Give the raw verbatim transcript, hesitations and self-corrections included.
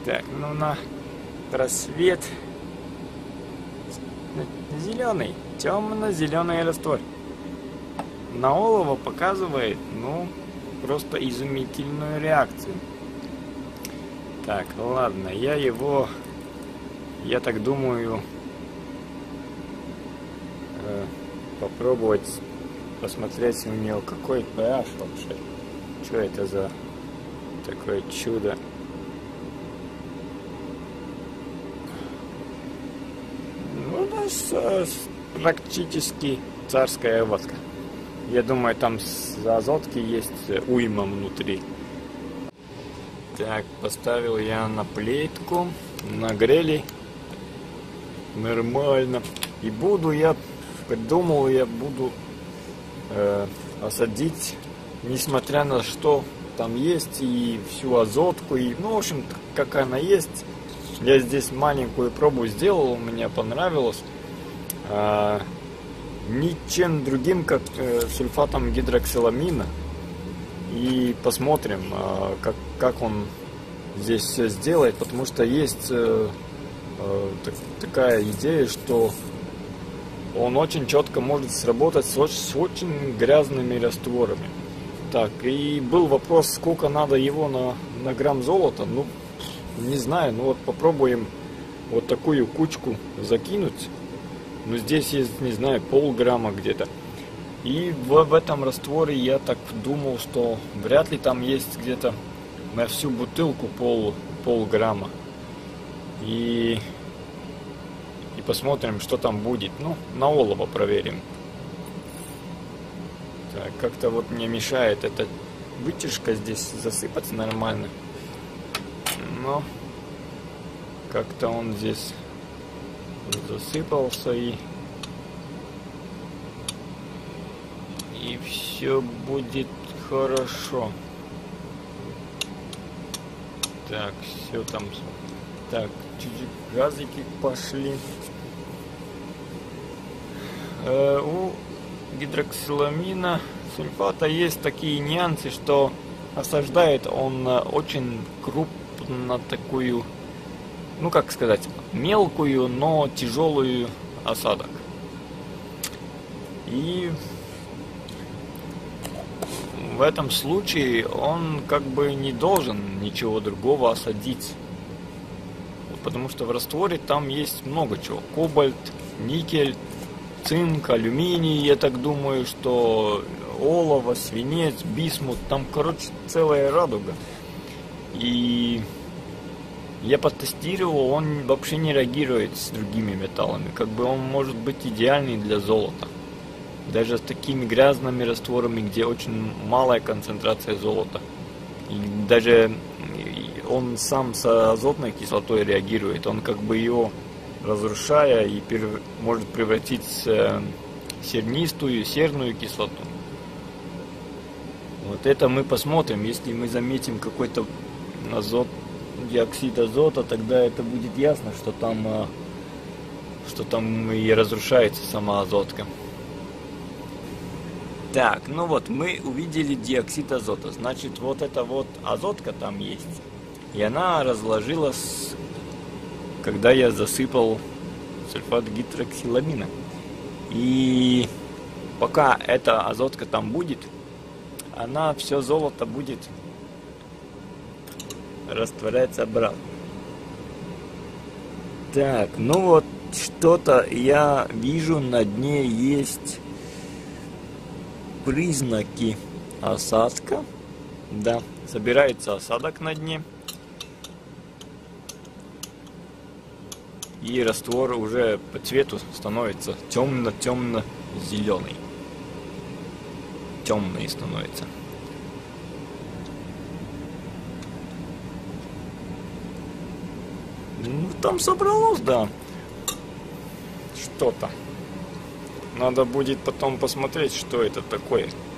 Так, ну на просвет зеленый, темно-зеленый раствор. На олово показывает, ну, просто изумительную реакцию. Так, ладно, я его, я так думаю, э, попробовать посмотреть у него какой pH вообще. Что это за такое чудо? Ну, у нас э, практически царская водка. Я думаю, там с азотки есть уйма внутри. Так, поставил я на плитку, нагрели. Нормально. И буду я, придумал я, буду э, осадить, несмотря на что там есть, и всю азотку, и, ну, в общем, как она есть. Я здесь маленькую пробу сделал, мне понравилось. А, ничем другим, как э, сульфатом гидроксиламина. И посмотрим, э, как, как он здесь все сделает, потому что есть э, э, так, такая идея, что он очень четко может сработать с очень, с очень грязными растворами. Так, и был вопрос, сколько надо его на, на грамм золота. Ну, не знаю, ну вот попробуем вот такую кучку закинуть. Ну, здесь есть, не знаю, полграмма где-то. И в, в этом растворе я так думал, что вряд ли там есть где-то на всю бутылку пол, полграмма. И, и посмотрим, что там будет. Ну, на олово проверим. Так, как-то вот мне мешает эта вытяжка здесь засыпаться нормально. Но как-то он здесь засыпался, и и все будет хорошо. Так, все там. Так, чуть-чуть газики пошли. Э, у гидроксиламина сульфата есть такие нюансы, что осаждает он очень крупно такую, ну как сказать, мелкую, но тяжелую осадок. И в этом случае он как бы не должен ничего другого осадить. Потому что в растворе там есть много чего. Кобальт, никель, цинк, алюминий, я так думаю, что олово, свинец, бисмут, там, короче, целая радуга. И я потестировал, он вообще не реагирует с другими металлами. Как бы он может быть идеальный для золота. Даже с такими грязными растворами, где очень малая концентрация золота. И даже он сам с азотной кислотой реагирует. Он как бы ее, разрушая, и перв... может превратить в сернистую, серную кислоту. Вот это мы посмотрим. Если мы заметим какой-то азот, диоксид азота, тогда это будет ясно, что там, что там и разрушается сама азотка. Так, ну вот, мы увидели диоксид азота. Значит, вот эта вот азотка там есть. И она разложилась, когда я засыпал сульфат гидроксиламина. И пока эта азотка там будет, она все золото будет растворяться обратно. Так, ну вот, что-то я вижу, на дне есть признаки осадка. Да, собирается осадок на дне. И раствор уже по цвету становится темно-темно-зеленый. Темный становится. Ну, там собралось, да, что-то. Надо будет потом посмотреть, что это такое.